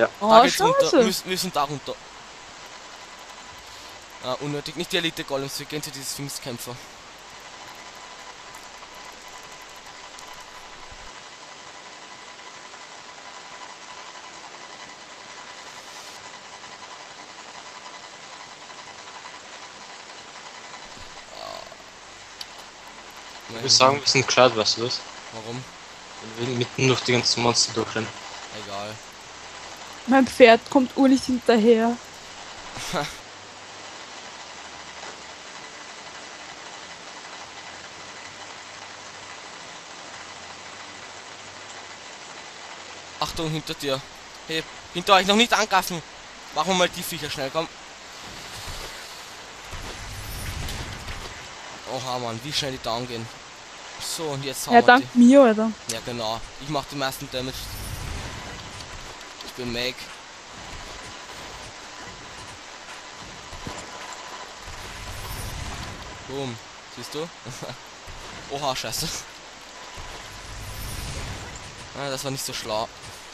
ja. Da Oh, geht's runter. scheiße. Wir sind da runter. Ah, unnötig. Nicht die Elite-Golems, wir gehen zu diesen Sphinx-Kämpfer. Ich würde sagen, wir sind gescheit, weißt du das? Warum? Wenn wir mitten durch die ganzen Monster durchrennen. Egal. Mein Pferd kommt urlich hinterher. Achtung, hinter dir. Hey, hinter euch noch nicht angreifen. Machen wir mal die Viecher schnell, komm. Oha, Mann, wie schnell die down gehen. So, und jetzt hauen Ja, wir dank mir, Alter. die. Ja, genau. Ich mach den meisten Damage. Ich bin Meg. Boom. Siehst du? Oha, scheiße. Ah, das war nicht so schlau.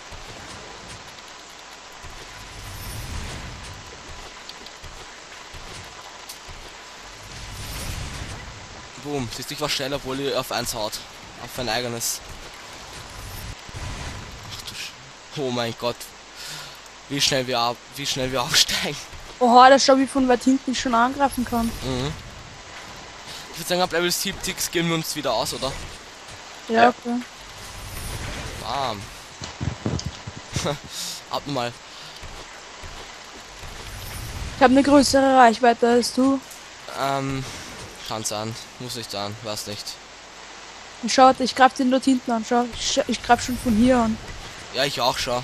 Boom. Siehst du, ich war schneller, obwohl ihr auf eins haut. Auf ein eigenes. Ach du Oh mein Gott. Wie schnell wir aufsteigen. Oha, das schau, wie von weit hinten ich schon angreifen kann. Mhm. Ich würde sagen, ab Level 70 gehen wir uns wieder aus, oder? Ja, okay. Bam. Abnormal. Ich habe eine größere Reichweite als du. Kann sein. Muss nicht sein. Weiß nicht. Und schaut, ich greife den dort hinten an. Schau, ich greife schon von hier an. Ja, ich auch schon.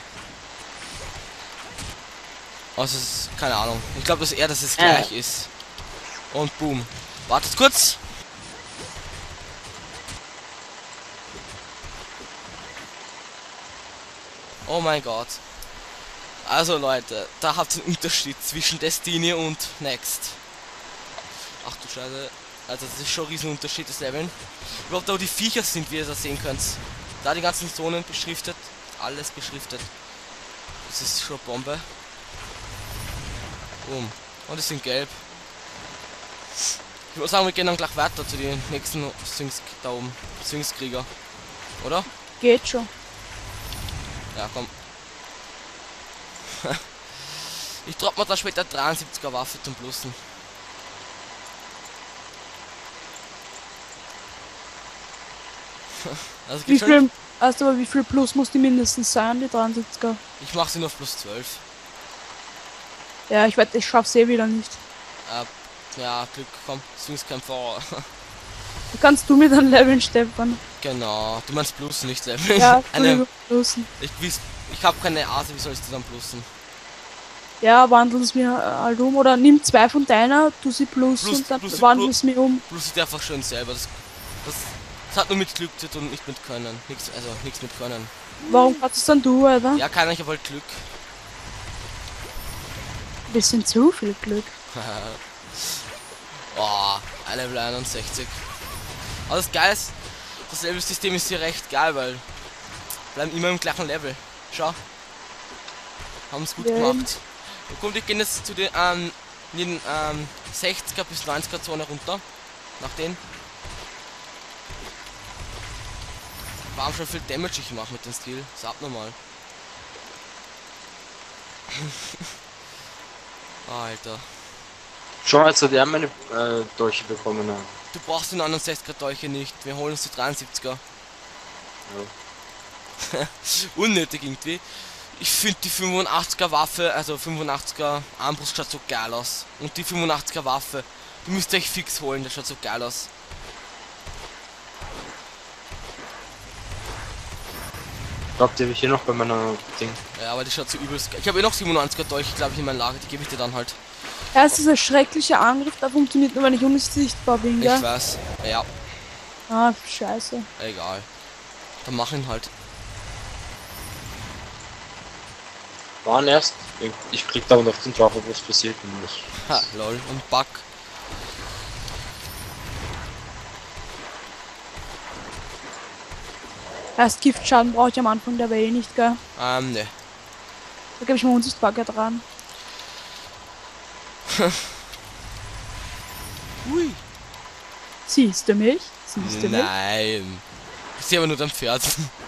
Also, es ist, keine Ahnung. Ich glaube, dass es gleich ist. Und boom. Wartet kurz. Oh mein Gott. Also Leute, da habt ihr einen Unterschied zwischen Destiny und Next. Ach du Scheiße. Also das ist schon ein riesen Unterschied, das Leveln. Überhaupt auch die Viecher sind, wie ihr das sehen könnt. Da die ganzen Zonen beschriftet. Alles beschriftet. Das ist schon Bombe. Boom. Und es sind gelb. Ich würde sagen, wir gehen dann gleich weiter zu den nächsten Sphinx da oben. Sphinx-Krieger. Oder? Geht schon. Ja, komm. Ich drop mir da später 73er Waffe zum Plussen. Also Wie geht schon. viel, weißt du aber, wie viel Plus muss die mindestens sein, die 73er? Ich mach sie nur auf plus 12. Ja, ich schaff's eh wieder nicht. Ja, Glück, komm, Sphinx-Kämpfer. Kannst du mir dann leveln, Stefan? Genau, du meinst Plus, nicht Level. Ja, Eine, Plussen. ich habe keine Ase, wie soll ich die dann plussen? Ja, wandel's mir halt um. Oder nimm 2 von deiner, tu sie plus und dann wandel's mir um. Plus ist einfach schön selber. Das hat nur mit Glück zu tun, nicht mit Können. Nichts mit Können. Warum kannst es dann du, Alter? Ja, keiner, ich hab halt Glück. Bisschen zu viel Glück. Oh, ein Level 61. Aber das Geile ist, das Level-System ist hier recht geil, weil bleiben immer im gleichen Level. Schau. Haben es gut gemacht. Und kommt, wir gehen jetzt zu den 60er bis 90er Zone runter. Nach denen. Warum schon viel Damage ich mache mit dem Skill? Das ist abnormal. Alter. Schon als wir meine Dolche bekommen haben. Du brauchst den 69er Dolche nicht. Wir holen uns die 73er. Ja. Unnötig irgendwie. Ich finde die 85er Waffe, also 85er Armbrust schaut so geil aus. Und die 85er Waffe, die müsst ihr euch fix holen, das schaut so geil aus. Glaubt ihr, ich hier noch bei meiner Ding? Ja, aber die schaut so übelst geil. Ich habe eh noch 97er Dolche, glaube ich, in meinem Lager, die gebe ich dir dann halt. Ja, es ist ein schrecklicher Angriff, der funktioniert nur, wenn ich unsichtbar bin, Ich gell? weiß. Ja, Ah, scheiße. egal. Dann mach ihn halt. Waren erst. Ich krieg da auf den drauf, was passiert ist. Ha, lol. Und Bug. Erst Giftschaden brauche ich am Anfang der Welle nicht, gell? Ne. Da gebe ich mal Unsichtbarkeit dran. Ui. Siehst du mich? Siehst du mich? Nein. Ich sehe aber nur dein Pferd.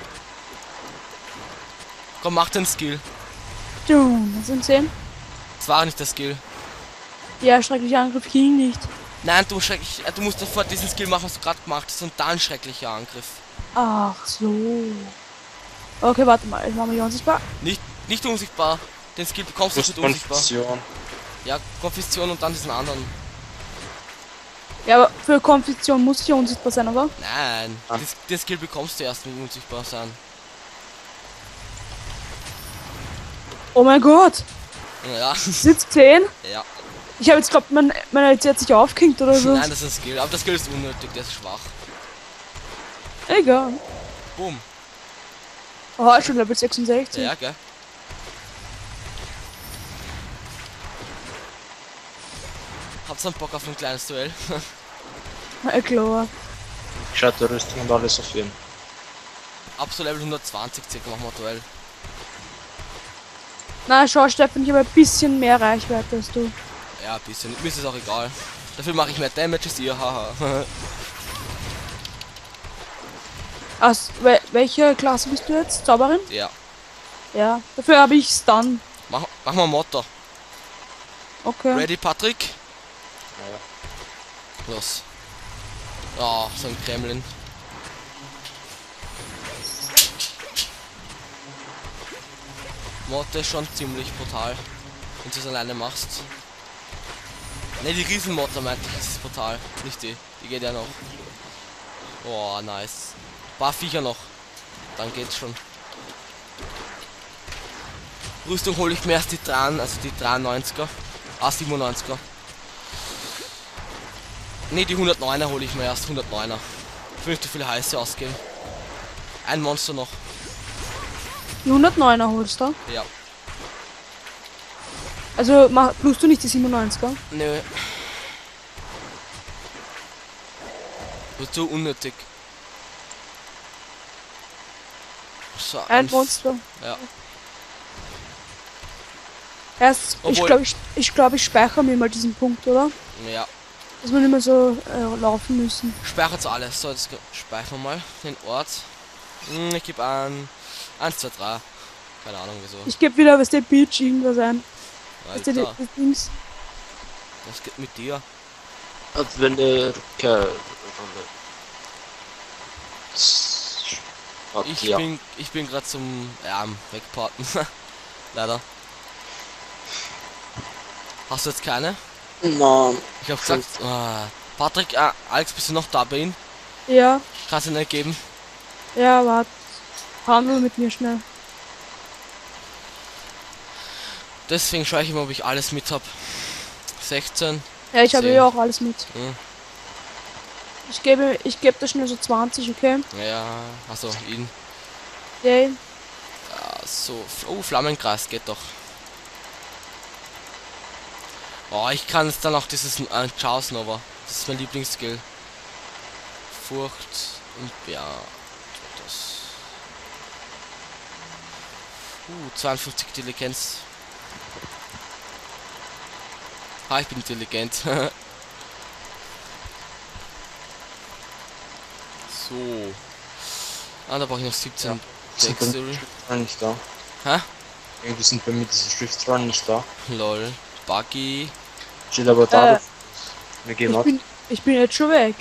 Komm, mach den Skill. Du, das sind 10. Das war nicht der Skill. Ja, schrecklicher Angriff ging nicht. Nein, du musst sofort diesen Skill machen, was du gerade gemacht hast, und dann schrecklicher Angriff. Ach so. Okay, warte mal, ich mache mich unsichtbar. Nicht unsichtbar. Den Skill bekommst du nicht unsichtbar. Konfusion. Ja, Konfession und dann diesen anderen. Ja, aber für Konfektion muss ich ja unsichtbar sein, oder? Nein, Ah. das Skill bekommst du erst mit unsichtbar sein. Oh mein Gott, Ja, sitzt 10. ja. Ich habe jetzt glaubt, mein LC hat sich aufgehängt oder so. Nein, das ist ein Skill, aber das Skill ist unnötig, der ist schwach. Egal. Boom. Oh, schon Level 66. Ja, gell. Hab's einen Bock auf ein kleines Duell. Na klar. Gescheite Rüstung und alles auf jeden. Ab so Level 120 circa machen wir Duell. Na, schau, Stefan, ich habe ein bisschen mehr Reichweite als du. Ja, ein bisschen. Mir ist es auch egal. Dafür mache ich mehr Damage als ihr, haha. Welche Klasse bist du jetzt? Zauberin? Ja. Ja. Dafür habe ich Stun. Mach mal ein Motto. Okay. Ready, Patrick? Ja. Los. Ah, so ein Kremlin. Motte ist schon ziemlich brutal, wenn du es alleine machst. Ne, die Riesenmotte meinte ich, ist brutal. Nicht die. Die geht ja noch. Oh, nice. Paar Viecher noch. Dann geht's schon. Rüstung hole ich mir erst die 3, also die 93er. Ah, 97er. Ne, die 109er hole ich mir erst. 109er. Ich will nicht so viele heiße ausgeben. Ein Monster noch. Die 109er holst du? Ja. Also plus du nicht die 97er? Nö. Wird so unnötig. So, Ein Monster. Ja. Erst, Obwohl- ich glaube, ich speichere mir mal diesen Punkt, oder? Ja. Dass wir nicht mehr so laufen müssen. Speichert alles. So, jetzt speichern wir mal den Ort. Ich gebe an 1, 2, 3. Keine Ahnung wieso. Ich gebe wieder, was der Beach irgendwas ein. Was der Alter, das Dings. was geht mit dir? Adventure. Ich bin gerade zum am Wegparten. Leider. Hast du jetzt keine? Nein. Ich hab gesagt, Patrick, Alex, bist du noch da bei ihm? Ja, Kannst du nicht geben? ja, warte. Handel mit mir schnell. Deswegen schaue ich immer, ob ich alles mit hab. 16. Ja, ich habe 10. ja auch alles mit. Hm. Ich gebe da schnell so 20, okay? Ja, also ihn. Yay. Ja, so. Oh, Flammenkreis geht doch. Oh, ich kann jetzt dann auch dieses Chaos Nova. Das ist mein Lieblingsskill. Furcht und ja. Das. 52 Intelligenz. Ah, ich bin intelligent. So. Ah, da brauche ich noch 17 Dexterity. Nicht da. Hä? Irgendwie sind bei mir diese Schriftrollen nicht da. Lol. Buggy. Steht aber da. Äh, Wir gehen ab. ich bin jetzt schon weg.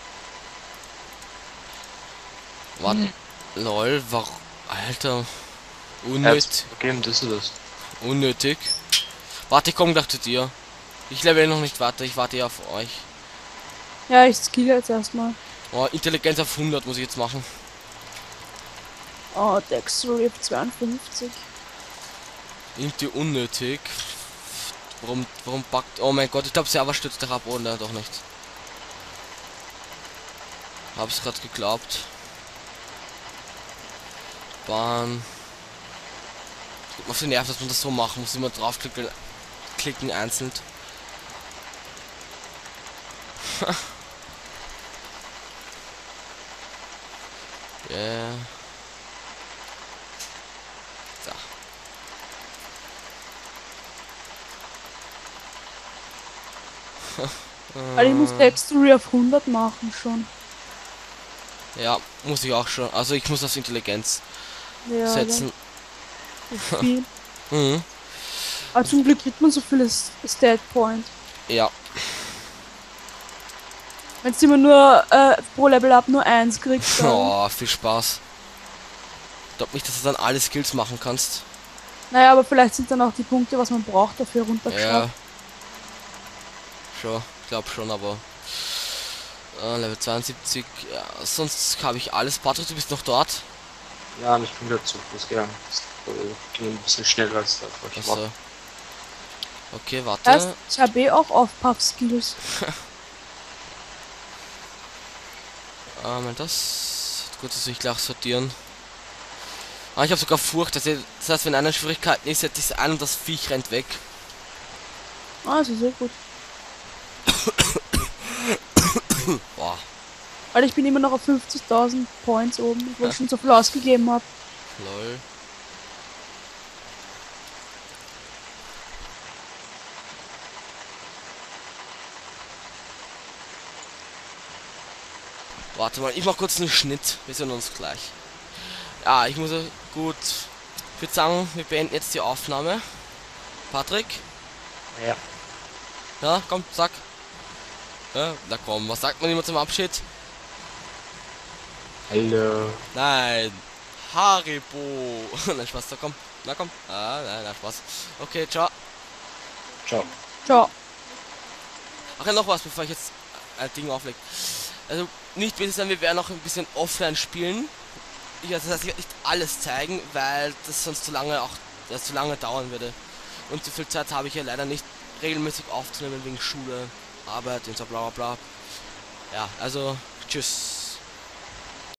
Warte. Lol, warum? Alter. Unnötig. Okay, das ist das. Unnötig. Warte, ich komm gleich zu dir. Ich level noch nicht weiter, ich warte ja auf euch. Ja, ich skill jetzt erstmal. Oh, Intelligenz auf 100 muss ich jetzt machen. Oh, Dexterity auf 52. Irgendwie unnötig. Warum packt... Oh mein Gott, ich glaube Server stürzt doch ab, oder? Doch nicht. Hab's gerade geglaubt. Bahn. Geht mir auf den Nerv, dass man das so machen muss, immer klicken einzeln. Yeah. So. Weil ich muss Textury auf 100 machen schon. Ja, muss ich auch schon. Also ich muss auf Intelligenz Ja, setzen. so viel. Mhm. Aber zum Glück kriegt man so viele Stat Point. Ja. Wenn du immer nur pro Level Up nur 1 kriegst. Oh, viel Spaß. Ich glaube nicht, dass du dann alle Skills machen kannst. Naja, aber vielleicht sind dann auch die Punkte, was man braucht, dafür runtergeschaut. Ja. Schon, ich glaube schon, aber Level 72, ja, sonst habe ich alles. Patrick, du bist noch dort? Ja, ich bin wieder zu Fuß gegangen. Das ging ein bisschen schneller als das, was ich war. Also. Okay, warte. Das, ich habe eh auch Off-Puff-Skills. Das. Gut, das will ich gleich sortieren. Ah, ich habe sogar Furcht. Das heißt, wenn einer Schwierigkeiten ist, setze ich es ein und das Viech rennt weg. Ah, das ist sehr gut. Boah, Weil ich bin immer noch auf 50.000 Points oben, wo ich schon so viel ausgegeben habe. lol. Warte mal, ich mach kurz einen Schnitt. Wir sehen uns gleich. Ja, ich muss gut. Ich würde sagen, wir beenden jetzt die Aufnahme. Patrick? Ja. Ja, komm, sag. Ja, na komm, was sagt man immer zum Abschied? Hallo. Nein. Haribo. Nein, Spaß, da komm. Na komm. Ah, nein, Spaß. Okay, ciao. Ciao. Ciao. Ach ja, noch was, bevor ich jetzt ein Ding auflege. Also, nicht böse sein, wir werden noch ein bisschen offline spielen. Das heißt, ich werde nicht alles zeigen, weil das sonst zu lange dauern würde. Und so viel Zeit habe ich ja leider nicht regelmäßig aufzunehmen wegen Schule, Arbeit und so bla bla bla. Ja, also, tschüss.